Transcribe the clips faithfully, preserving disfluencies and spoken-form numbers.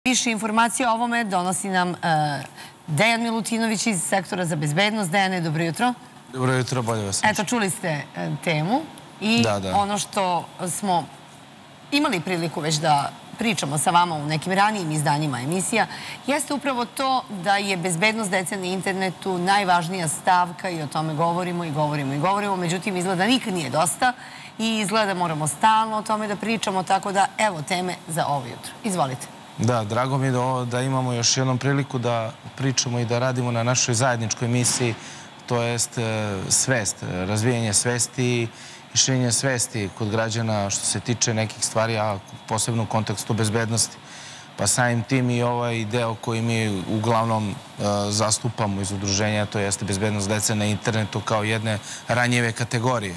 Više informacija o ovome donosi nam Dejan Milutinović iz Sektora za bezbednost. Dejane, dobro jutro. Dobro jutro, bolje vas. Eto, čuli ste temu i ono što smo imali priliku već da pričamo sa vama u nekim ranijim izdanjima emisija, jeste upravo to da je bezbednost dece na internetu najvažnija stavka i o tome govorimo i govorimo i govorimo. Međutim, izgleda nikad nije dosta i izgleda moramo stalno o tome da pričamo, tako da evo teme za ovo jutro. Izvolite. Da, drago mi je da imamo još jednom priliku da pričamo i da radimo na našoj zajedničkoj misiji, to jest svest, razvijanje svesti i širenje svesti kod građana što se tiče nekih stvari, a posebno u kontekstu bezbednosti. Pa samim tim i ovaj deo koji mi uglavnom zastupamo iz udruženja, to jeste bezbednost dece na internetu kao jedne ranjive kategorije.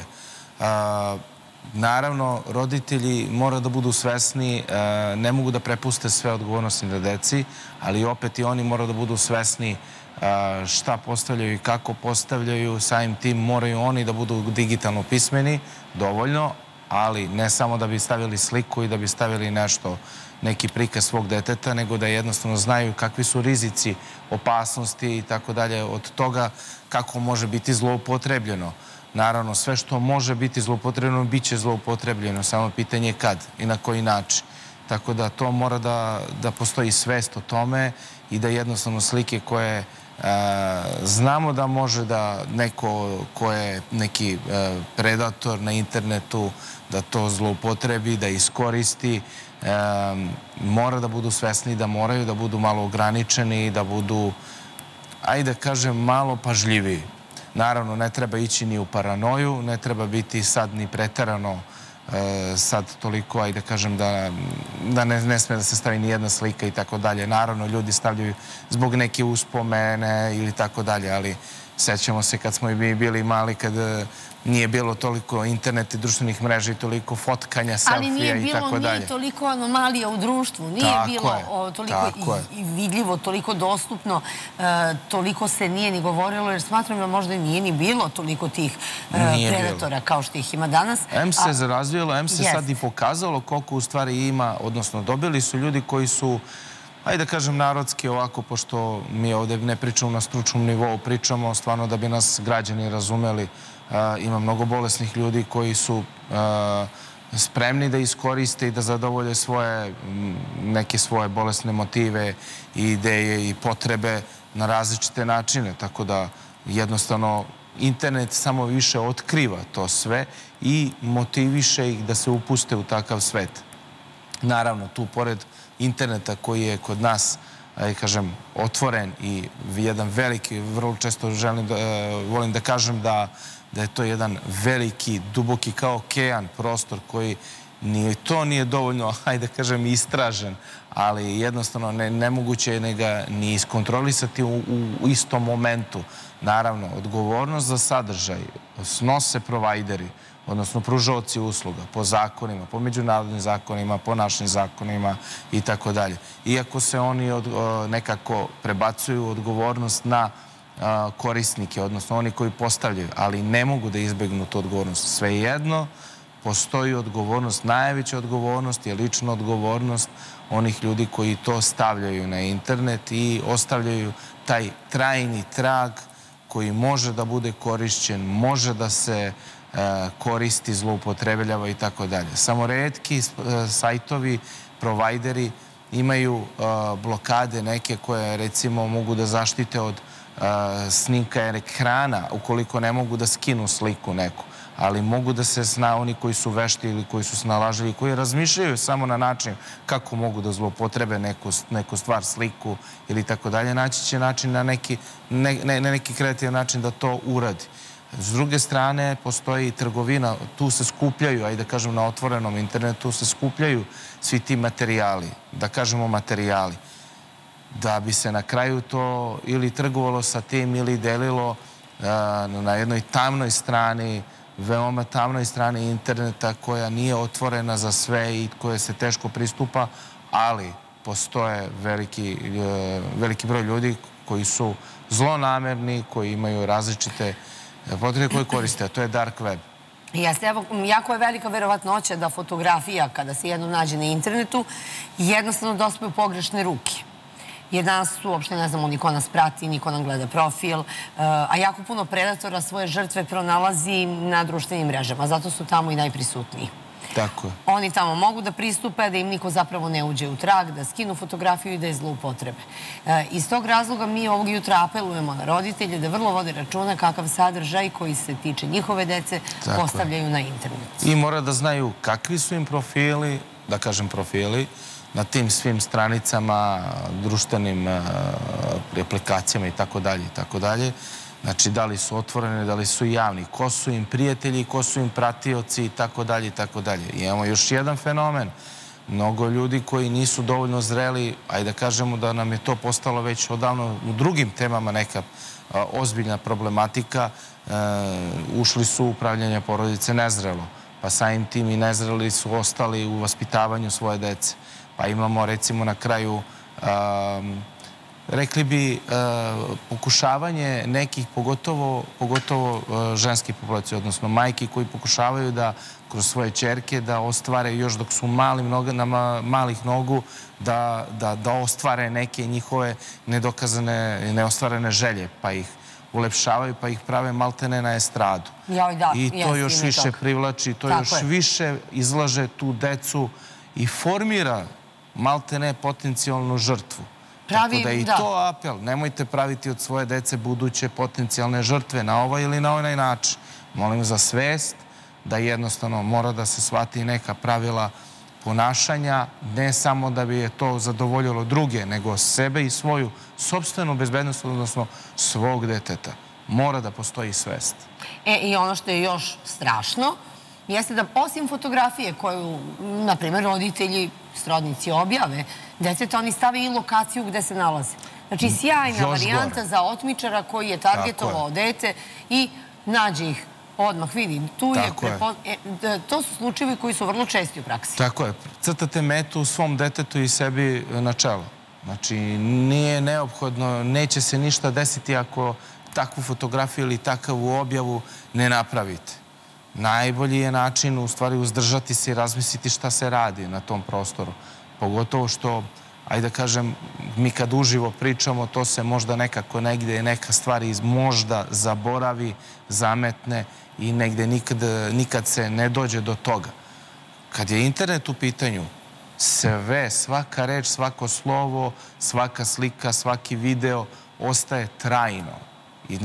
Naravno, roditelji moraju da budu svesni, ne mogu da prepuste sve odgovornosti na deci, ali opet i oni moraju da budu svesni šta postavljaju i kako postavljaju. Samim tim moraju oni da budu digitalno pismeni, dovoljno, ali ne samo da bi stavili sliku i da bi stavili nešto, neki prikaz svog deteta, nego da jednostavno znaju kakvi su rizici, opasnosti i tako dalje od toga kako može biti zloupotrebljeno. Naravno, sve što može biti zloupotrebljeno, bit će zloupotrebljeno, samo pitanje je kad i na koji način. Tako da to mora da postoji svest o tome i da jednostavno slike koje znamo da može da neko ko je neki predator na internetu, da to zloupotrebi, da iskoristi, mora da budu svesni, da moraju da budu malo ograničeni i da budu, ajde da kažem, malo pažljiviji. Naravno, ne treba ići ni u paranoju, ne treba biti sad ni preterano sad toliko, ajde da kažem, da ne sme da se stavi ni jedna slika i tako dalje. Naravno, ljudi stavljaju zbog neke uspomene ili tako dalje, ali sećamo se kad smo i bili mali, kad nije bilo toliko internet i društvenih mreža i toliko fotkanja, selfija i tako dalje. Ali nije bilo ni toliko anomalija u društvu, nije bilo toliko vidljivo, toliko dostupno, toliko se nije ni govorilo, jer smatram da možda nije ni bilo toliko tih predatora kao što ih ima danas. Em se razvijelo, em se sad i pokazalo koliko u stvari ima, odnosno dobili su ljudi koji su, ajde da kažem narodski ovako, pošto mi ovdje ne pričamo na stručnom nivou, pričamo stvarno da bi nas građani razumeli. Ima mnogo bolesnih ljudi koji su spremni da iskoriste i da zadovolje neke svoje bolesne motive i ideje i potrebe na različite načine. Tako da jednostavno internet samo više otkriva to sve i motiviše ih da se upuste u takav svet. Naravno, tu pored interneta koji je kod nas, ajde kažem, otvoren i jedan veliki, vrlo često volim da kažem da da je to jedan veliki, duboki kao okean prostor koji ni to nije dovoljno, ajde da kažem, istražen, ali jednostavno nemoguće je ga ni iskontrolisati u istom momentu. Naravno, odgovornost za sadržaj snose provajderi, odnosno pružaoci usluga, po zakonima, po međunarodnim zakonima, po našim zakonima i tako dalje. Iako se oni nekako prebacuju odgovornost na korisnike, odnosno oni koji postavljaju, ali ne mogu da izbegnu tu odgovornost. Svejedno, postoji odgovornost, najveća odgovornost je lična odgovornost onih ljudi koji to stavljaju na internet i ostavljaju taj trajni trag koji može da bude korišćen, može da se koristi, zloupotrebljava i tako dalje. Samo retki sajtovi, provajderi imaju blokade neke koje recimo mogu da zaštite od snimka ekrana ukoliko ne mogu da skinu sliku neku, ali mogu da se zna oni koji su vešti ili koji su snalažljivi, koji razmišljaju samo na način kako mogu da zloupotrebe neku stvar, sliku ili tako dalje, naći će način na neki kreativan način da to uradi. S druge strane, postoji i trgovina, tu se skupljaju, ajde da kažem na otvorenom internetu, se skupljaju svi ti materijali, da kažemo materijali, da bi se na kraju to ili trgovalo sa tim ili delilo na jednoj tamnoj strani, veoma tamnoj strani interneta koja nije otvorena za sve i koje se teško pristupa, ali postoje veliki broj ljudi koji su zlonamerni, koji imaju različite potrebe koje koriste, a to je dark web. Jeste, evo, jako je velika verovatnoća da fotografija, kada se jednom nađe na internetu, jednostavno dospe u pogrešne ruke. Jer danas uopšte ne znamo niko nas prati, niko nam gleda profil, a jako puno predatora svoje žrtve pronalazi na društvenim mrežama. Zato su tamo i najprisutniji. Tako je. Oni tamo mogu da pristupe, da im niko zapravo ne uđe u trag, da skinu fotografiju i da je zloupotrebe. Iz tog razloga mi ovog jutra apelujemo na roditelje da vrlo vode računa kakav sadržaj koji se tiče njihove dece postavljaju na internet. I mora da znaju kakvi su im profili, da kažem profili, na tim svim stranicama, društvenim aplikacijama i tako dalje i tako dalje. Znači, da li su otvorene, da li su javni, ko su im prijatelji, ko su im pratioci i tako dalje i tako dalje. Imamo još jedan fenomen. Mnogo ljudi koji nisu dovoljno zreli, ajde da kažemo da nam je to postalo već odavno u drugim temama neka ozbiljna problematika, ušli su u upravljanje porodice nezrelo, pa samim tim i nezreli su ostali u vaspitavanju svoje dece. Pa imamo recimo na kraju, rekli bi, pokušavanje nekih, pogotovo ženskih populacija, odnosno majki koji pokušavaju da kroz svoje ćerke da ostvare još dok su malih nogu, da ostvare neke njihove nedokazane, neostvarene želje, pa ih ulepšavaju, pa ih prave maltene na estradu. I to još više privlači, to još više izlaže tu decu i formira maltene potencijalnu žrtvu. Tako da je i to apel. Nemojte praviti od svoje dece buduće potencijalne žrtve na ovaj ili na onaj način. Molim za svest da jednostavno mora da se shvati neka pravila ponašanja, ne samo da bi je to zadovoljilo druge, nego sebe i svoju sopstvenu bezbednost, odnosno svog deteta. Mora da postoji svest. E, i ono što je još strašno, jeste da osim fotografije koju, na primjer, roditelji, srodnici objave, deteta, oni stave i lokaciju gde se nalaze. Znači, sjajna varijanta za otmičara koji je targetovao dete i nađe ih odmah, vidim, tu je... To su slučajevi koji su vrlo česti u praksi. Tako je. Crtate metu svom detetu i sebi na čelo. Znači, nije neophodno, neće se ništa desiti ako takvu fotografiju ili takvu objavu ne napravite. Najbolji je način u stvari uzdržati se i razmisliti šta se radi na tom prostoru. Pogotovo što, ajde da kažem, mi kad uživo pričamo, to se možda nekako negde neka stvari možda zaboravi, zametne i negde nikad se ne dođe do toga. Kad je internet u pitanju, sve, svaka reč, svako slovo, svaka slika, svaki video ostaje trajno i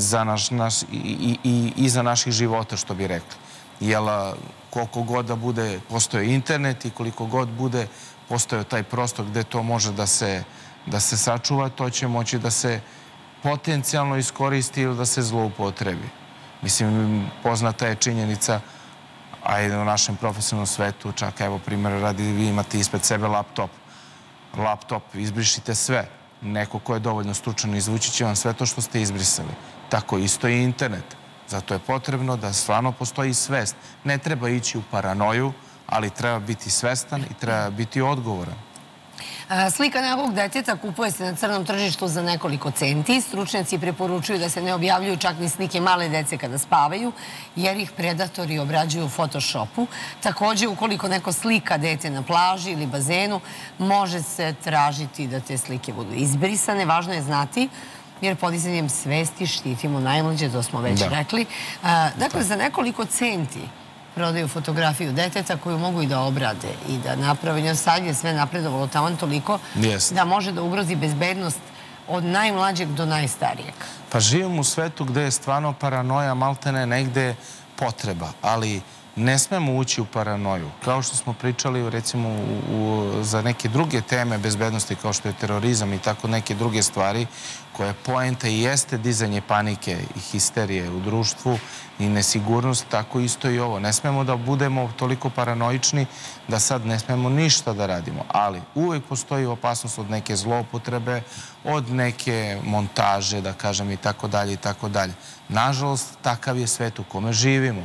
za naših života, što bi rekli. Jer koliko god da bude postoje internet i koliko god bude postoje taj prostor gde to može da se sačuva, to će moći da se potencijalno iskoristi ili da se zloupotrebi. Mislim, poznata je činjenica, ajde u našem profesionalnom svetu, čak evo primjer radi, vi imate ispred sebe laptop. Laptop, izbrišite sve. Neko ko je dovoljno stručan izvući će vam sve to što ste izbrisali. Tako isto i internet. Zato je potrebno da stvarno postoji svest. Ne treba ići u paranoju, ali treba biti svestan i treba biti odgovoran. Slika nekog deteta kupuje se na crnom tržištu za nekoliko centi. Stručnjaci preporučuju da se ne objavljuju čak ni slike male dece kada spavaju, jer ih predatori obrađuju u Photoshopu. Također, ukoliko neko slika dete na plaži ili bazenu, može se tražiti da te slike budu izbrisane. Važno je znati, jer podizanjem svesti štitimo najmlađe, to smo već rekli. Dakle, za nekoliko centi prodaju fotografiju deteta koju mogu i da obrade i da naprave. Sad je sve napredovalo tamo toliko da može da ugrozi bezbednost od najmlađeg do najstarijeg. Pa živimo u svetu gde je stvarno paranoja maltene negde potreba, ali ne smemo ući u paranoju. Kao što smo pričali recimo za neke druge teme bezbednosti kao što je terorizam i tako neke druge stvari koje poenta i jeste dizanje panike i histerije u društvu i nesigurnost, tako isto i ovo. Ne smemo da budemo toliko paranoični da sad ne smemo ništa da radimo, ali uvijek postoji opasnost od neke zloupotrebe, od neke montaže, da kažem, i tako dalje i tako dalje. Nažalost, takav je svet u kome živimo.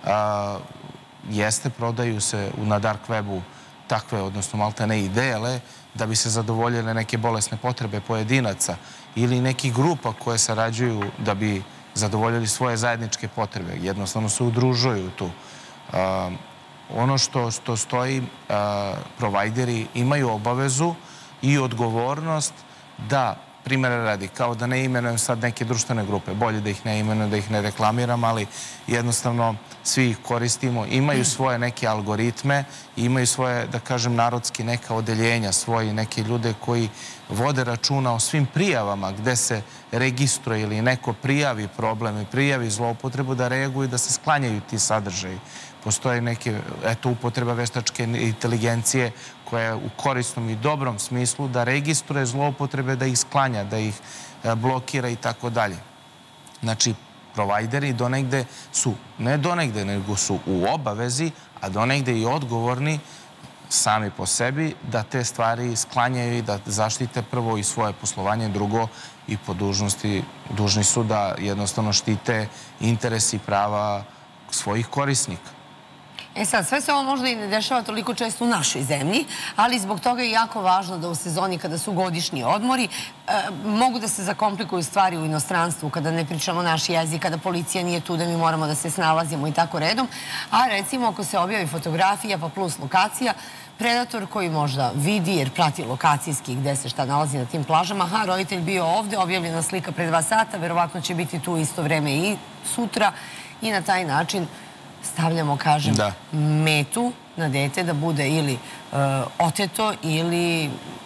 Jeste, prodaju se na dark webu takve, odnosno maltene i dele, da bi se zadovoljile neke bolesne potrebe pojedinaca ili nekih grupa koje sarađuju da bi zadovoljili svoje zajedničke potrebe. Jednostavno se udružuju tu. Ono što stoji, provajderi imaju obavezu i odgovornost da, primjera radi, kao da ne imenujem sad neke društvene grupe, bolje da ih ne imenujem, da ih ne reklamiram, ali jednostavno svi ih koristimo, imaju svoje neke algoritme, imaju svoje, da kažem, narodski neka odeljenja, svoji neke ljude koji vode računa o svim prijavama gde se registruje ili neko prijavi problem i prijavi zloupotrebu, da reaguju i da se sklanjaju ti sadržaji. Postoje neke, eto, upotreba veštačke inteligencije koja je u korisnom i dobrom smislu da registruje zloupotrebe, da ih sklanja, da ih blokira i tako dalje. Znači, provajderi donegde su, ne donegde, nego su u obavezi, a donegde i odgovorni sami po sebi da te stvari sklanjaju i da zaštite prvo i svoje poslovanje, drugo i po dužnosti, dužni su da jednostavno štite interesi i prava svojih korisnika. E sad, sve se ovo možda i ne dešava toliko često u našoj zemlji, ali zbog toga je jako važno da u sezoni kada su godišnji odmori mogu da se zakomplikuju stvari u inostranstvu, kada ne pričamo naš jezik, kada policija nije tu da mi moramo da se snalazimo i tako redom. A recimo ako se objavi fotografija pa plus lokacija, predator koji možda vidi jer prati lokacijski gde se šta nalazi na tim plažama, aha, roditelj bio ovde, objavljena slika pre dva sata, verovatno će biti tu isto vreme i sutra i na taj način stavljamo, kažem, metu na dete da bude ili oteto ili...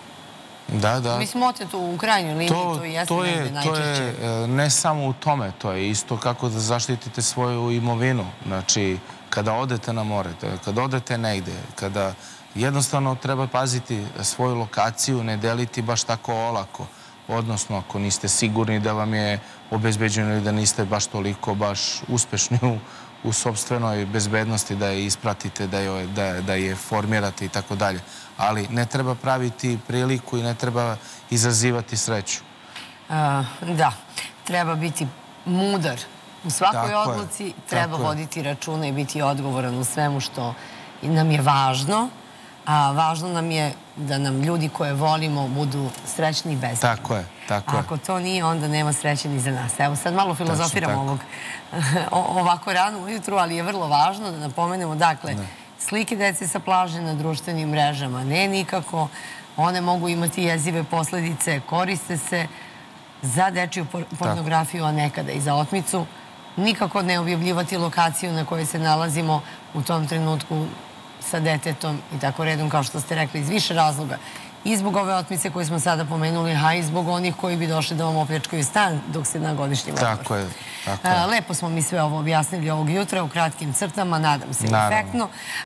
Da, da. Mislim, oteto u krajnjoj liniji, to jeste negde najčešće. To je ne samo u tome, to je isto kako da zaštitite svoju imovinu. Znači, kada odete na more, kada odete negde, kada jednostavno treba paziti svoju lokaciju, ne deliti baš tako olako. Odnosno, ako niste sigurni da vam je obezbeđeno ili da niste baš toliko baš uspešni u u sopstvenoj bezbednosti da je ispratite, da je formirate i tako dalje. Ali ne treba praviti priliku i ne treba izazivati sreću. Da, treba biti mudar u svakoj odluci, treba voditi računa i biti odgovoran u svemu što nam je važno, a važno nam je da nam ljudi koje volimo budu srećni i bezbedni. Tako je, tako je. Ako to nije, onda nema sreće ni za nas. Evo, sad malo filozofiramo ovako rano ujutru, ali je vrlo važno da napomenemo, dakle, slike dece sa plaže na društvenim mrežama, ne nikako, one mogu imati jezive posledice, koriste se za dečiju pornografiju, a nekada i za otmicu. Nikako ne objavljivati lokaciju na kojoj se nalazimo u tom trenutku sa detetom i tako redom, kao što ste rekli, iz više razloga. I zbog ove otmice koje smo sada pomenuli, a i zbog onih koji bi došli da vam opljačkaju stan dok se na godišnjem odmoru. Tako je, tako je. Lepo smo mi sve ovo objasnili ovog jutra u kratkim crtama, nadam se efektno.